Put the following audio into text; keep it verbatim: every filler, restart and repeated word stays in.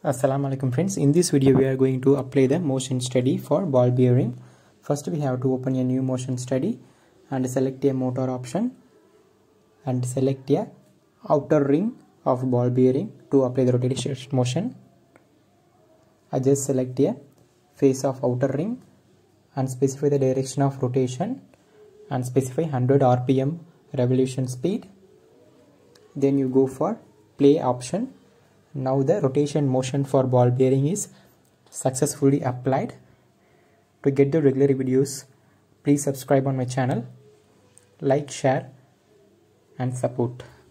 Assalamu alaikum friends. In this video we are going to apply the motion study for ball bearing. First we have to open a new motion study and select a motor option and select a outer ring of ball bearing to apply the rotation motion. I just select a face of outer ring and specify the direction of rotation and specify one hundred R P M revolution speed. Then you go for play option. Now the rotation motion for ball bearing is successfully applied. To get the regular videos, please subscribe on my channel, like, share and support.